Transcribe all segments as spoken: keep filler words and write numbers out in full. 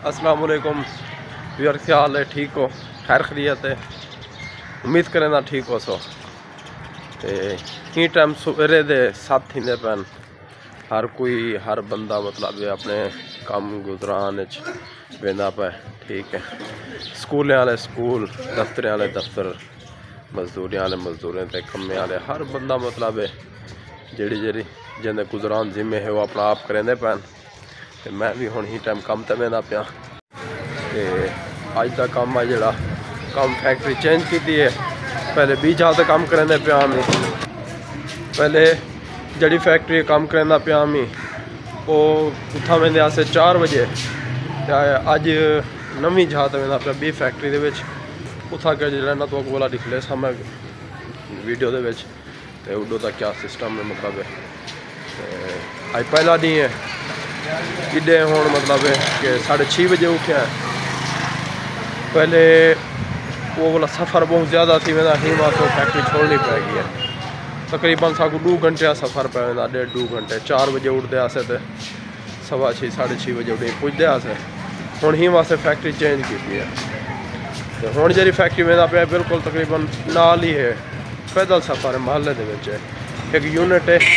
अस्सलाम वालेकुम यार, क्या हाल है? ठीक हो? खैर खैरियत है? उम्मीद करें ना ठीक हो सो। ते ही टाइम सवेरे दे सत्त हिंदे पैन हर कोई हर बंदा मतलब अपने कम गुजरान वेंदा पे। ठीक है, स्कूलें वाले स्कूल, दफ्तरें वाले दफ्तर, मजदूरी वाले मजदूरें ते कम्मे वाले हर बंदा मतलब जेड़ी जेड़ी जिंदे गुजरान जिम्मे है वो अपना आप करेंदे पैन। ते मैं भी हुण ही टाइम कम ते वेंदा पिया। ते अज का कम है जड़ा कम फैक्ट्री चेंज की है। पहले बीस जहाज काम करेंदे पिया मैं। पहले जड़ी फैक्ट्री काम करेंदा पिया मैं वो उथा वेंदे आसे चार बजे। अज नवी जहाज वेंदा पिया बी फैक्ट्री दे विच उथा के जड़ा ना तो वाला दिख ले मैं वीडियो दे विच। ते उडो दा क्या सिस्टम है मतलब अज पहला दिन है इडे हुण मतलब कि साढ़े छः बजे उठ्या। पहले वो वाला सफ़र बहुत ज़्यादा थी वेंदा ही वास्ते फैक्ट्री छोड़नी पैगी है। तकरीबन साकू दो घंटे का सफ़र पै वेंदा, डेढ़ दो घंटे। चार बजे उठते आसे तो सवा छः साढ़े छः बजे उठे पुजते आसे। हुण ही वास्ते फैक्ट्री चेंज की है। तो हुण जी फैक्ट्री वेंदा पे बिल्कुल तकरीबन नाल ही है, पैदल सफ़र है महल्ले दे विच एक यूनिट है।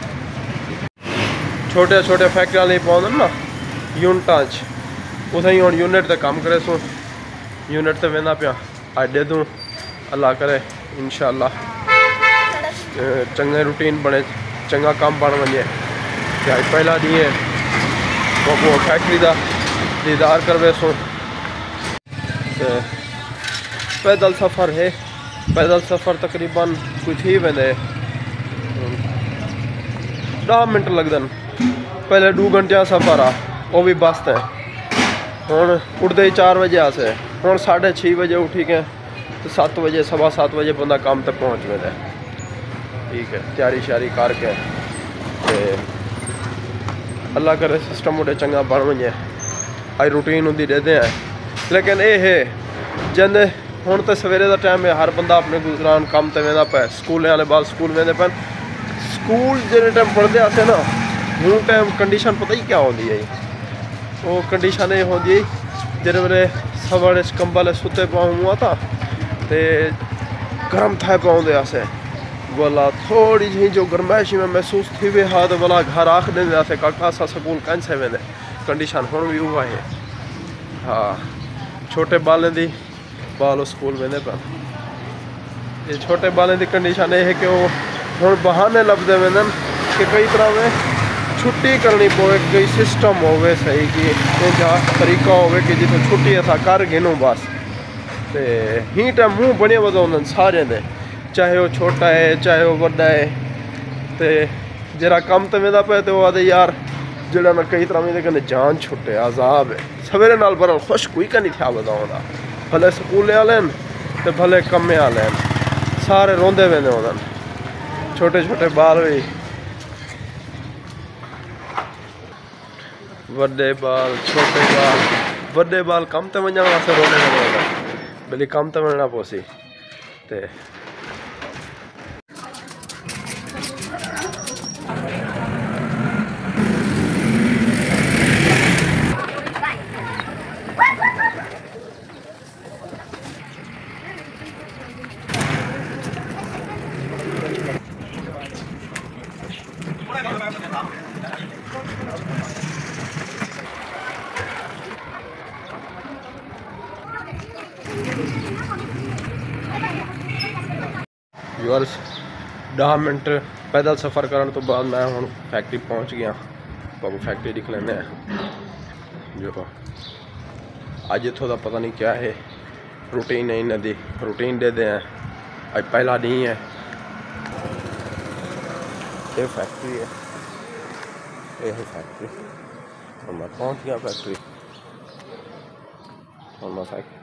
छोटे छोटे फैक्ट्रियां नहीं पाउंदे ना यूनिटां च उत्थें ही हुण यूनिट ते कम करे सो यूनिट ते वेंदा पिया। अज दे दूँ अल्लाह करे इंशाअल्लाह चंगे रूटीन बने, चंगा काम बन वजे। अज पहला दिन है वो फैक्ट्री का दीदार करवे सो। पैदल सफ़र है, पैदल सफ़र तकरीबन कोई थी वेंदे दस मिनट लगदन। पहले दो घंटे का सफ़र आ वो भी बस है। हुण उठते ही चार बजे आसे हुण साढ़े छः बजे उठी के तो सत्त बजे सवा सत्त बजे बंदा काम तक पहुँच वेंदा। ठीक है, तैयारी श्यारी करके ते अल्लाह करे सिस्टम उड़े चंगा बन वजे। अज रूटीन उनकी देते हैं लेकिन ये है जिंदे हुण तो सवेरे का टाइम है, हर बंदा अपने गुजरान काम ते वेंदा पे। स्कूलें वाले बाल स्कूल वेंदे पे। स्कूल जिस टाइम पढ़ते आसे ना हूँ टाइम कंडीशन पता ही क्या होती है। वो कंडीशन ये होती है जिस वे सवारे कंबल सुते पाऊँ हुआ था तो गर्म थे पाँदे आसे बोला थोड़ी जी जो गर्माइश में महसूस थी वे हाँ तो बोला घर आख देंगे आसे काका सा स्कूल कहीं से वेंदे। कंडीशन हुण भी हुआ है। हाँ, छोटे बालें दी बाल स्कूल वेंदे पे। ये छोटे बालें की कंडीशन ये है कि वो हुण बहाने लभदे वेंदे कि कई तरह में छुट्टी करनी पवे, कोई सिस्टम होवे सही कि इंजा तरीका होवे कि जितो छुट्टी असा कर गिनूँ बस। तो ही टाइम मूँह बने वजह सारे दे, चाहे वो छोटा है चाहे वो बड़ा है। तो जरा कम तो वेंदा पे तो आदे यार जड़ा ना कई तरह मेरे कन्नै जान छुट्टे अजाब है। सवेरे नाल बड़ा खुश कोई का नहीं था बताऊँ भले स्कूले वाले तो भले कम्मे वाले सारे रोंदे वेंदे होंदे। छोटे छोटे बाल भी बड़े बाल छोटे बाल बड़े बाल कम तो वजन वास्ते रोने लगे भले कम तो वजना पोसी। ते व्यूअर्स दस मिनट पैदल सफ़र करने तो बाद मैं हुण फैक्ट्री पहुँच गया। बाबू फैक्ट्री दिख लेने जो अज इतों का पता नहीं क्या है रूटीन है इन्हों की रूटीन दे दें। अज पहला दिन है। ये फैक्ट्री है, ये है फैक्ट्री और मैं पहुँच गया फैक्ट्री और मैं फैक्ट्री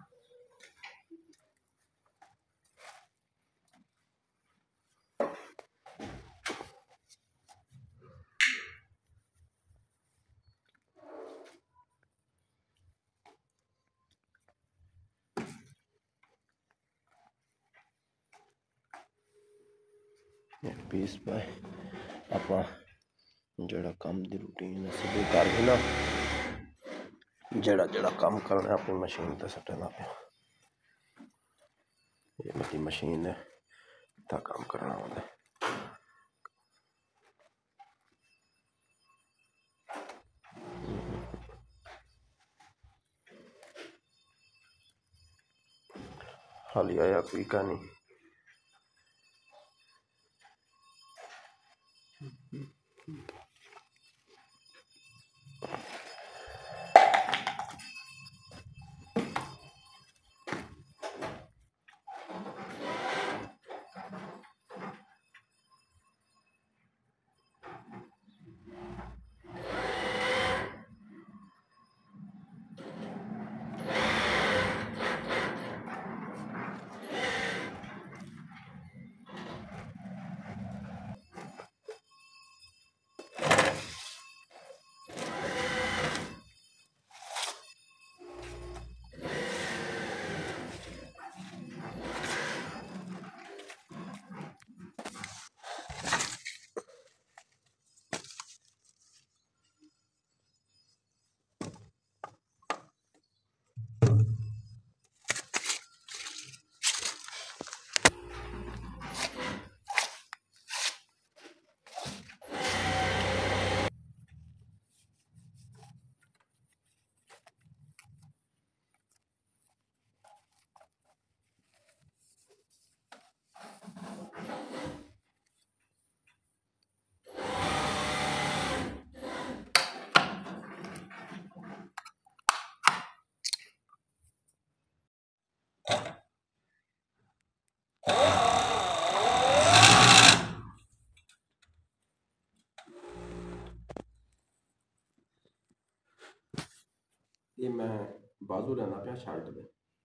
पीस पाए अपना जड़ा काम की रूटीन सुबह कर भी ना जड़ा जड़ा काम करना अपनी मशीन पर सटना पे। ये मेरी मशीन है, इतना काम करना होता है। हाली आया कोई का नहीं। ये मैं बाजू लेना पाया शर्ट दे।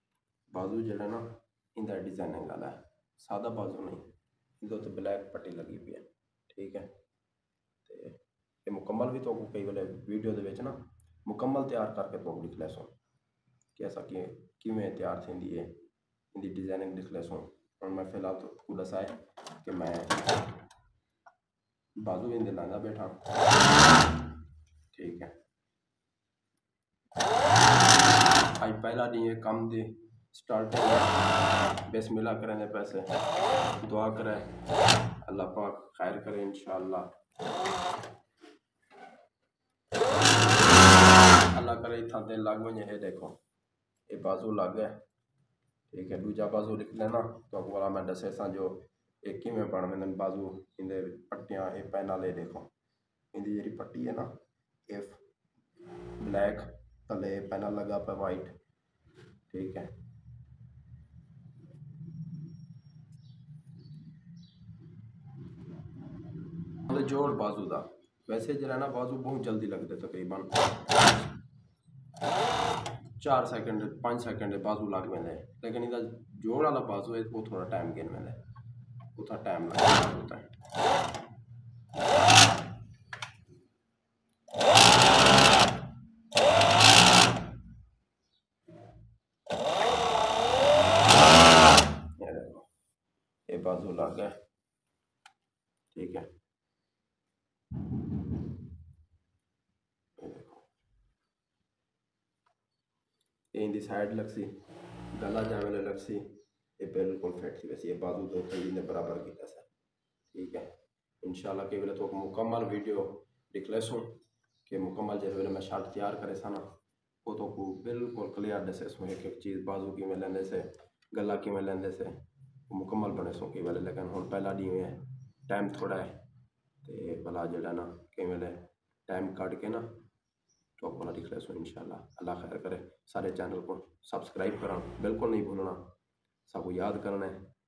बाजू जड़ा ना इंदा डिजाइनिंग वाला है, सादा बाजू नहीं, इंदे तो ब्लैक पट्टी लगी हुई है। ठीक है, तो ये मुकम्मल भी तो कई वाले वीडियो दे ना मुकम्मल तैयार करके तो लिख लैसो कि ऐसा कि किमें तैयार थी है, इंदी डिजाइनिंग लिख लैसो। और मैं फिलहाल तो आपको दसाए कि मैं बाजू इंदे लाना बैठा। ठीक है, आज पहला दिन ये काम दे स्टार्ट हो, बिस्मिल्लाह करें पैसे दुआ करें अल्लाह पाक खैर करे इंशाअल्लाह। अल्लाह करे इतना दिन लग वजे। ये देखो ये बाजू लग गया। ठीक है, दूजा बाजू लिख लेना तो वाला मैं दसे सा जो एक ही में बन में बाजू इंदे पट्टियां ये पैना ले। देखो इंदी जी पट्टी है ना ये ब्लैक तले पैना लगा पे वाइट। ठीक है, जोड़ बाजू का वैसे जरा ना बाजू बहुत जल्दी लगते तकरीबन चार सेकंड पाँच सेकंड बाजू लग पे, लेकिन इधर जोड़ वाला बाजू है वो थोड़ा टाइम गिन में उतना टाइम लगता होता है। ये देखो ये बाजू लग गया। ठीक है, ये इंदी साइड लगसी गला जावे लगसी ये बिल्कुल फिट थी। वैसे ये बाजू दो थी ने बराबर किया सर। ठीक है, इंशाल्लाह के वेले तो मुकम्मल वीडियो दिख लेसो कि मुकम्मल जैसे वेले मैं शर्ट तैयार करे सा ना वो तो को बिल्कुल क्लियर दसे सो एक एक चीज़ बाजू की में लेंदे से गला की में लेंदे से मुकम्मल बने सो के वेले। लेकिन हुन पहला दी है टाइम थोड़ा है तो भला जड़ा ना के वेले टाइम काट के ना तो वाला दिख लेसो इंशाल्लाह। अल्लाह खैर करे। सारे चैनल को सब्सक्राइब करा बिल्कुल नहीं भूलना, सबको याद करना है।